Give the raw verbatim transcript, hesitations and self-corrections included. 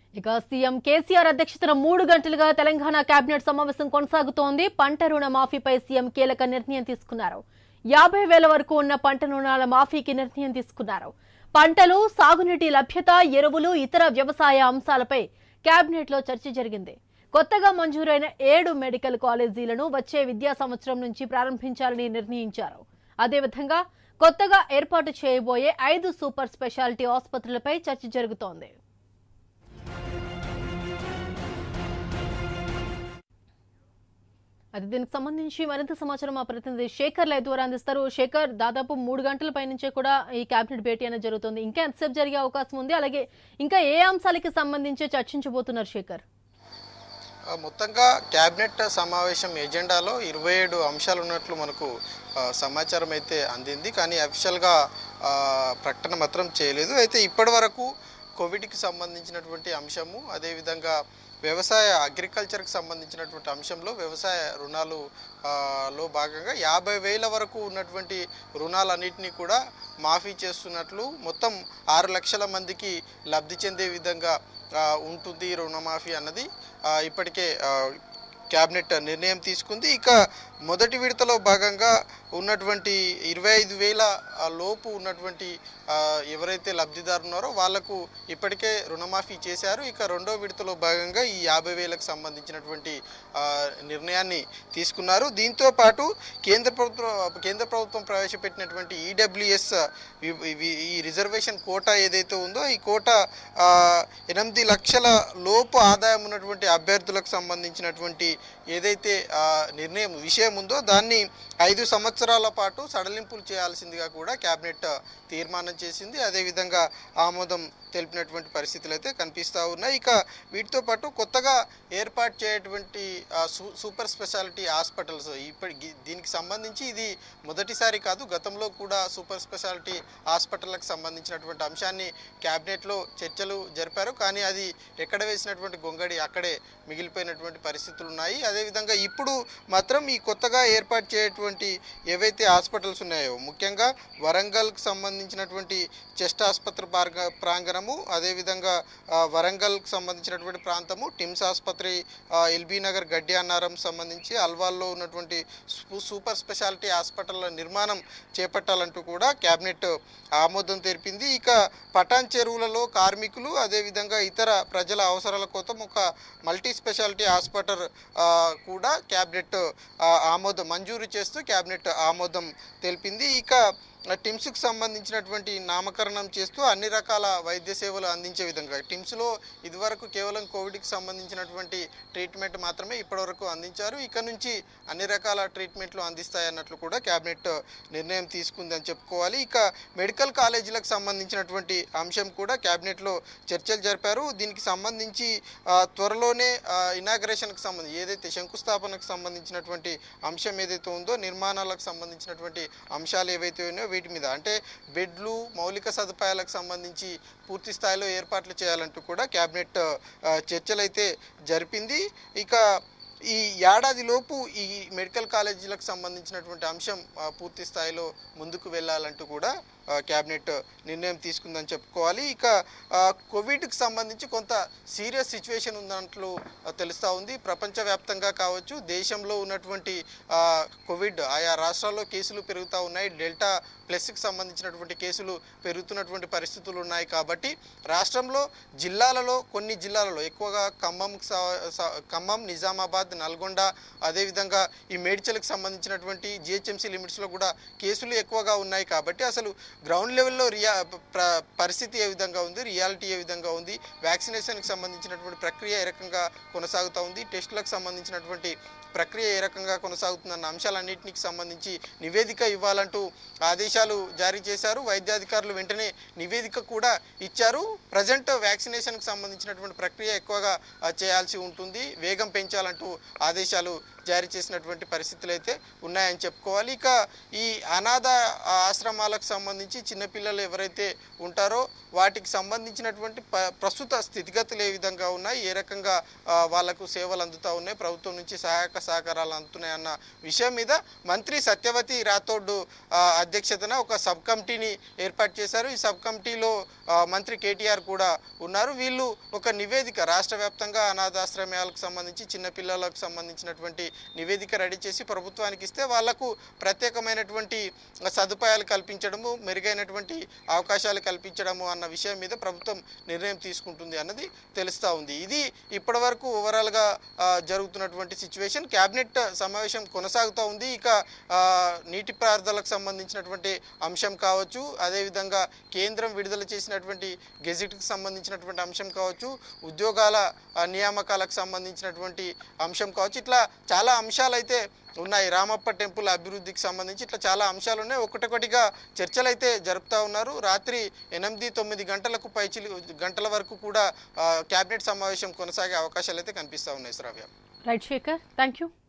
ఇక సీఎం కేసీఆర్ అధ్యక్షతన మూడు గంటలుగా తెలంగాణ కేబినెట్ సమావేశం కొనసాగుతోంది. పంట రుణ మాఫీపై సీఎం కీలక నిర్ణయం తీసుకున్నారు. యాభై వేల వరకు ఉన్న పంట రుణాల మాఫీకి నిర్ణయం తీసుకున్నారు. పంటలు, సాగునీటి లభ్యత, ఎరువులు, ఇతర వ్యవసాయ అంశాలపై కేబినెట్ లో చర్చ జరిగింది. కొత్తగా మంజూరైన ఏడు మెడికల్ కాలేజీలను వచ్చే విద్యా సంవత్సరం నుంచి ప్రారంభించాలని నిర్ణయించారు. అదేవిధంగా కొత్తగా ఏర్పాటు చేయబోయే ఐదు సూపర్ స్పెషాలిటీ ఆసుపత్రులపై చర్చ జరుగుతోంది. అది దీనికి సంబంధించి మరింత సమాచారం మా ప్రతినిధి శేఖర్ లైవ్ ద్వారా అందిస్తారు. శేఖర్, దాదాపు మూడు గంటల పై నుంచే కూడా ఈ కేబినెట్ భేటీ అనేది జరుగుతుంది. ఇంకా ఎంతసేపు జరిగే అవకాశం ఉంది? అలాగే ఇంకా ఏ అంశాలకి సంబంధించి చర్చించబోతున్నారు శేఖర్? మొత్తంగా కేబినెట్ సమావేశం ఎజెండాలో ఇరవై ఏడు అంశాలు ఉన్నట్లు మనకు సమాచారం అయితే అందింది. కానీ అఫీషియల్గా ప్రకటన మాత్రం చేయలేదు. అయితే ఇప్పటి వరకు కోవిడ్కి సంబంధించినటువంటి అంశము, అదేవిధంగా వ్యవసాయ అగ్రికల్చర్కి సంబంధించినటువంటి అంశంలో వ్యవసాయ రుణాలు లో భాగంగా యాభై వేల వరకు ఉన్నటువంటి రుణాలన్నింటినీ కూడా మాఫీ చేస్తున్నట్లు, మొత్తం ఆరు లక్షల మందికి లబ్ధి చెందే విధంగా ఉంటుంది రుణమాఫీ అన్నది ఇప్పటికే కేబినెట్ నిర్ణయం తీసుకుంది. ఇక మొదటి విడతలో భాగంగా ఉన్నటువంటి ఇరవై ఐదు వేల లోపు ఉన్నటువంటి ఎవరైతే లబ్ధిదారు ఉన్నారో వాళ్లకు ఇప్పటికే రుణమాఫీ చేశారు. ఇక రెండో విడతలో భాగంగా ఈ యాభై వేలకు సంబంధించినటువంటి నిర్ణయాన్ని తీసుకున్నారు. దీంతో పాటు కేంద్ర ప్రభుత్వం కేంద్ర ప్రభుత్వం ప్రవేశపెట్టినటువంటి ఈడబ్ల్యూఎస్ ఈ రిజర్వేషన్ కోటా ఏదైతే ఉందో ఈ కోటా ఎనిమిది లక్షల లోపు ఆదాయం ఉన్నటువంటి అభ్యర్థులకు సంబంధించినటువంటి ఏదైతే నిర్ణయం విషయం ఉందో దాన్ని ఐదు సంవత్సరాల పాటు సడలింపులు చేయాల్సిందిగా కూడా కేబినెట్ తీర్మానం చేసింది. అదేవిధంగా ఆమోదం తెలిపినటువంటి పరిస్థితులు అయితే కనిపిస్తూ ఉన్నాయి. ఇక వీటితో పాటు కొత్తగా ఏర్పాటు చేయటువంటి సూపర్ స్పెషాలిటీ హాస్పిటల్స్ ఇప్పటి దీనికి సంబంధించి ఇది మొదటిసారి కాదు, గతంలో కూడా సూపర్ స్పెషాలిటీ హాస్పిటల్కి సంబంధించినటువంటి అంశాన్ని కేబినెట్లో చర్చలు జరిపారు. కానీ అది ఎక్కడ వేసినటువంటి గొంగడి అక్కడే మిగిలిపోయినటువంటి పరిస్థితులు ఉన్నాయి. అదేవిధంగా ఇప్పుడు మాత్రం ఈ కొత్తగా ఏర్పాటు చేయటువంటి ఏవైతే హాస్పిటల్స్ ఉన్నాయో, ముఖ్యంగా వరంగల్కి సంబంధించినటువంటి చెస్ట్ ఆసుపత్రి ప్రాంగణము, అదేవిధంగా వరంగల్కి సంబంధించినటువంటి ప్రాంతము, టిమ్స్ ఆసుపత్రి, ఎల్బీ నగర్ గడ్డి అన్నారం సంబంధించి అల్వాల్లో ఉన్నటువంటి సూపర్ స్పెషాలిటీ హాస్పిటల్ నిర్మాణం చేపట్టాలంటూ కూడా కేబినెట్ ఆమోదం తెలిపింది. ఇక పటాన్ చెరువులలో కార్మికులు, అదేవిధంగా ఇతర ప్రజల అవసరాల కోసం ఒక మల్టీ స్పెషాలిటీ హాస్పిటల్ కూడా కేబినెట్ ఆమోదం మంజూరు చేస్తూ కేబినెట్ ఆమోదం తెలిపింది. ఇక టిమ్స్కి సంబంధించినటువంటి నామకరణం చేస్తూ అన్ని రకాల వైద్య సేవలు అందించే విధంగా, టిమ్స్లో ఇదివరకు కేవలం కోవిడ్కి సంబంధించినటువంటి ట్రీట్మెంట్ మాత్రమే ఇప్పటివరకు అందించారు. ఇక నుంచి అన్ని రకాల ట్రీట్మెంట్లు అందిస్తాయన్నట్లు కూడా కేబినెట్ నిర్ణయం తీసుకుందని చెప్పుకోవాలి. ఇక మెడికల్ కాలేజీలకు సంబంధించినటువంటి అంశం కూడా కేబినెట్లో చర్చలు జరిపారు. దీనికి సంబంధించి త్వరలోనే ఇనాగ్రేషన్కి సంబంధించి ఏదైతే శంకుస్థాపనకు సంబంధించినటువంటి అంశం ఏదైతే ఉందో, నిర్మాణాలకు సంబంధించినటువంటి అంశాలు ఏవైతే ఉన్నాయో వీటి మీద, అంటే బెడ్లు, మౌలిక సదుపాయాలకు సంబంధించి పూర్తి స్థాయిలో ఏర్పాట్లు చేయాలంటూ కూడా కేబినెట్ చర్చలు అయితే జరిపింది. ఇక ఈ ఏడాదిలోపు ఈ మెడికల్ కాలేజీలకు సంబంధించినటువంటి అంశం పూర్తి స్థాయిలో ముందుకు వెళ్ళాలంటూ కూడా కేబినెట్ నిర్ణయం తీసుకుందని చెప్పుకోవాలి. ఇక కోవిడ్కి సంబంధించి కొంత సీరియస్ సిచ్యువేషన్ ఉన్నట్లు తెలుస్తూ ఉంది. ప్రపంచవ్యాప్తంగా కావచ్చు, దేశంలో ఉన్నటువంటి కోవిడ్ ఆయా రాష్ట్రాల్లో కేసులు పెరుగుతూ ఉన్నాయి. డెల్టా ప్లస్కి సంబంధించినటువంటి కేసులు పెరుగుతున్నటువంటి పరిస్థితులు ఉన్నాయి. కాబట్టి రాష్ట్రంలో జిల్లాలలో కొన్ని జిల్లాలలో ఎక్కువగా ఖమ్మం ఖమ్మం నిజామాబాద్, నల్గొండ, అదేవిధంగా ఈ మేడ్చల్కి సంబంధించినటువంటి జిహెచ్ఎంసీ లిమిట్స్లో కూడా కేసులు ఎక్కువగా ఉన్నాయి. కాబట్టి అసలు గ్రౌండ్ లెవెల్లో రియా పరిస్థితి ఏ విధంగా ఉంది, రియాలిటీ ఏ విధంగా ఉంది, వ్యాక్సినేషన్కి సంబంధించినటువంటి ప్రక్రియ ఏ రకంగా కొనసాగుతూ ఉంది, టెస్టులకు సంబంధించినటువంటి ప్రక్రియ ఏ రకంగా కొనసాగుతుందన్న అంశాలన్నింటికి సంబంధించి నివేదిక ఇవ్వాలంటూ ఆదేశాలు జారీ చేశారు. వైద్యాధికారులు వెంటనే నివేదిక కూడా ఇచ్చారు. ప్రజెంట్ వ్యాక్సినేషన్కి సంబంధించినటువంటి ప్రక్రియ ఎక్కువగా చేయాల్సి ఉంటుంది, వేగం పెంచాలంటూ ఆదేశాలు జారీ చేసినటువంటి పరిస్థితులు అయితే ఉన్నాయని చెప్పుకోవాలి. ఇక ఈ అనాథ ఆశ్రమాలకు సంబంధించి చిన్నపిల్లలు ఎవరైతే ఉంటారో వాటికి సంబంధించినటువంటి ప ప్రస్తుత స్థితిగతులు ఏ విధంగా ఉన్నాయి, ఏ రకంగా వాళ్లకు సేవలు అందుతూ ఉన్నాయి, ప్రభుత్వం నుంచి సహాయక సహకారాలు అందుతున్నాయి అన్న విషయం మీద మంత్రి సత్యవతి రాథోడ్ అధ్యక్షతన ఒక సబ్ కమిటీని ఏర్పాటు చేశారు. ఈ సబ్ కమిటీలో మంత్రి కేటీఆర్ కూడా ఉన్నారు. వీళ్ళు ఒక నివేదిక రాష్ట్ర వ్యాప్తంగా అనాథాశ్రమాలకు సంబంధించి చిన్నపిల్లలకు సంబంధించినటువంటి నివేదిక రెడీ చేసి ప్రభుత్వానికి ఇస్తే వాళ్లకు ప్రత్యేకమైనటువంటి సదుపాయాలు కల్పించడము, మెరుగైనటువంటి అవకాశాలు కల్పించడము అన్న విషయం మీద ప్రభుత్వం నిర్ణయం తీసుకుంటుంది అన్నది తెలుస్తూ ఉంది. ఇది ఇప్పటి వరకు ఓవరాల్గా జరుగుతున్నటువంటి సిచ్యువేషన్. క్యాబినెట్ సమావేశం కొనసాగుతూ ఉంది. ఇక నీటిపారుదలకు సంబంధించినటువంటి అంశం కావచ్చు, అదేవిధంగా కేంద్రం విడుదల చేసినటువంటి గెజిట్కి సంబంధించినటువంటి అంశం కావచ్చు, ఉద్యోగాల నియామకాలకు సంబంధించినటువంటి అంశం కావచ్చు, ఇట్లా చాలా అంశాలు అయితే ఉన్నాయి. రామప్ప టెంపుల్ అభివృద్ధికి సంబంధించి ఇట్లా చాలా అంశాలు ఉన్నాయి. ఒకటొకటిగా చర్చలు అయితే జరుపుతూ ఉన్నారు. రాత్రి ఎనిమిది తొమ్మిది గంటలకు పైచి గంటల వరకు కూడా క్యాబినెట్ సమావేశం కొనసాగే అవకాశాలు అయితే కనిపిస్తూ ఉన్నాయి. Shravya. Right Shekhar, thank you.